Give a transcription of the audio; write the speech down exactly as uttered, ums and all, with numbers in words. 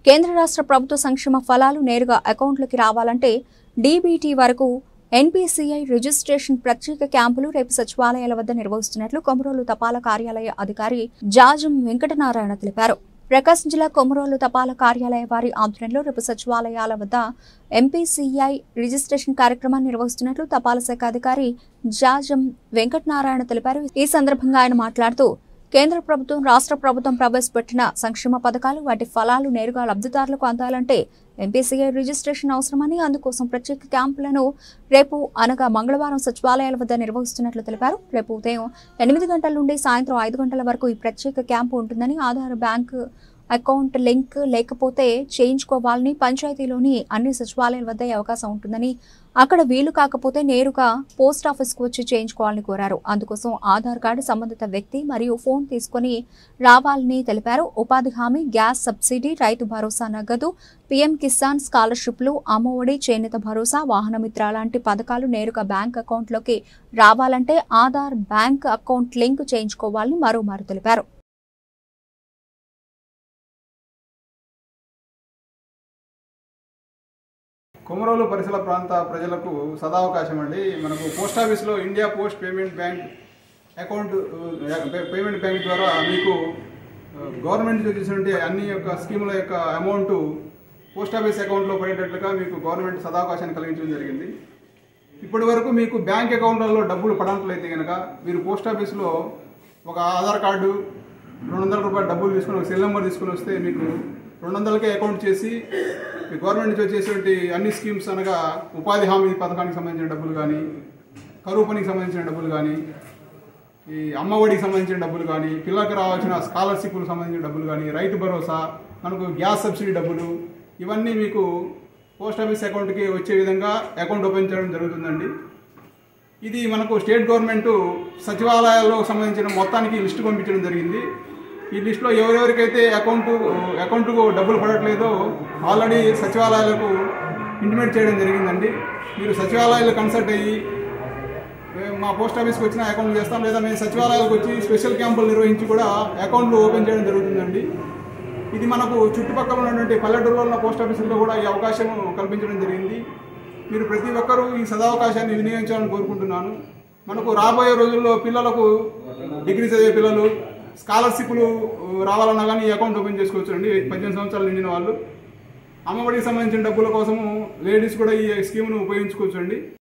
కేంద్ర రాష్ట్ర ప్రభుత్వ సంక్షేమ ఫలాలు నేరుగా అకౌంట్లోకి రావాలంటే డీబీటీ వరకు ఎన్పీసీఐ రిజిస్ట్రేషన్ ప్రత్యేక క్యాంపులు రేపు సచివాలయాల వద్ద నిర్వహిస్తున్నట్లు కొమరోలు తపాలా కార్యాలయ అధికారి జాజం వెంకటనారాయణ తెలిపారు. ప్రకాశం జిల్లా కొమరోలు తపాలా కార్యాలయ వారి ఆధ్వర్యంలో రేపు సచివాలయాల వద్ద ఎంపీసీఐ రిజిస్ట్రేషన్ కార్యక్రమాన్ని నిర్వహిస్తున్నట్లు తపాలా శాఖ అధికారి జాజం వెంకటనారాయణ తెలిపారు. ఈ సందర్భంగా ఆయన మాట్లాడుతూ కేంద్ర ప్రభుత్వం రాష్ట్ర ప్రభుత్వం ప్రవేశపెట్టిన సంక్షేమ పథకాలు వాటి ఫలాలు నేరుగా లబ్ధిదారులకు అందాలంటే ఎంపీసీఐ రిజిస్ట్రేషన్ అవసరమని, అందుకోసం ప్రత్యేక క్యాంపులను రేపు అనగా మంగళవారం సచివాలయాల వద్ద నిర్వహిస్తున్నట్లు తెలిపారు. రేపు ఉదయం ఎనిమిది గంటల నుండి సాయంత్రం ఐదు గంటల వరకు ఈ ప్రత్యేక క్యాంపు ఉంటుందని, ఆధార్ బ్యాంక్ అకౌంట్ లింక్ లేకపోతే చేయించుకోవాలని, పంచాయతీలోని అన్ని సచివాలయాల వద్ద అవకాశం ఉంటుందని, అక్కడ వీలు కాకపోతే నేరుగా పోస్ట్ ఆఫీస్కు వచ్చి చేయించుకోవాలని కోరారు. అందుకోసం ఆధార్ కార్డు సంబంధిత వ్యక్తి మరియు ఫోన్ తీసుకుని రావాలని తెలిపారు. ఉపాధి హామీ, గ్యాస్ సబ్సిడీ, రైతు భరోసా నగదు, పీఎం కిసాన్ స్కాలర్షిప్లు, అమ్మఒడి, చేనేత భరోసా, వాహన మిత్ర లాంటి పథకాలు నేరుగా బ్యాంక్ అకౌంట్లోకి రావాలంటే ఆధార్ బ్యాంక్ అకౌంట్ లింక్ చేయించుకోవాలని మరోమారు తెలిపారు. కొమరోలు పరిసర ప్రాంత ప్రజలకు సదావకాశం అండి. మనకు పోస్ట్ ఆఫీస్లో India post payment bank account payment bank ద్వారా మీకు గవర్నమెంట్ చేసినటువంటి అన్ని యొక్క స్కీముల యొక్క అమౌంట్ పోస్ట్ ఆఫీస్ అకౌంట్లో పడేటట్లుగా మీకు గవర్నమెంట్ సదావకాశాన్ని కలిగించడం జరిగింది. ఇప్పటి వరకు మీకు బ్యాంక్ అకౌంట్లలో డబ్బులు పడనట్లయితే కనుక మీరు పోస్ట్ ఆఫీస్లో ఒక ఆధార్ కార్డు, రెండు వందల రూపాయల డబ్బులు తీసుకుని ఒక సెల్ నెంబర్ తీసుకుని వస్తే మీకు రెండు వందలకే అకౌంట్ చేసి గవర్నమెంట్ నుంచి వచ్చేటువంటి అన్ని స్కీమ్స్ అనగా ఉపాధి హామీ పథకానికి సంబంధించిన డబ్బులు కానీ, కరువు పనికి సంబంధించిన డబ్బులు కానీ, ఈ అమ్మఒడికి సంబంధించిన డబ్బులు కానీ, పిల్లలకు రావాల్సిన స్కాలర్షిప్లకు సంబంధించిన డబ్బులు కానీ, రైతు భరోసా, మనకు గ్యాస్ సబ్సిడీ డబ్బులు, ఇవన్నీ మీకు పోస్ట్ ఆఫీస్ అకౌంట్కి వచ్చే విధంగా అకౌంట్ ఓపెన్ చేయడం జరుగుతుందండి. ఇది మనకు స్టేట్ గవర్నమెంట్ సచివాలయాల్లో సంబంధించిన మొత్తానికి లిస్టు పంపించడం జరిగింది. ఈ లిస్టులో ఎవరెవరికైతే అకౌంట్ అకౌంట్కు డబ్బులు పడట్లేదో ఆల్రెడీ సచివాలయాలకు ఇంటిమేట్ చేయడం జరిగిందండి. మీరు సచివాలయాలు కన్సల్ట్ అయ్యి మా పోస్ట్ ఆఫీస్కి వచ్చిన అకౌంట్ చేస్తాం, లేదా మేము సచివాలయాలకు వచ్చి స్పెషల్ క్యాంపులు నిర్వహించి కూడా అకౌంట్లు ఓపెన్ చేయడం జరుగుతుందండి. ఇది మనకు చుట్టుపక్కల ఉన్నటువంటి పల్లెటూరులో ఉన్న పోస్ట్ ఆఫీసుల్లో కూడా ఈ అవకాశం కల్పించడం జరిగింది. మీరు ప్రతి ఒక్కరూ ఈ సదావకాశాన్ని వినియోగించాలని కోరుకుంటున్నాను. మనకు రాబోయే రోజుల్లో పిల్లలకు, డిగ్రీ చదివే పిల్లలు స్కాలర్షిప్లు రావాలన్నా కానీ ఈ అకౌంట్ ఓపెన్ చేసుకోవచ్చు అండి. పద్దెనిమిది సంవత్సరాలు నిండిన వాళ్ళు, అమ్మఒడికి సంబంధించిన డబ్బుల కోసము లేడీస్ కూడా ఈ స్కీమ్ను ఉపయోగించుకోవచ్చు అండి.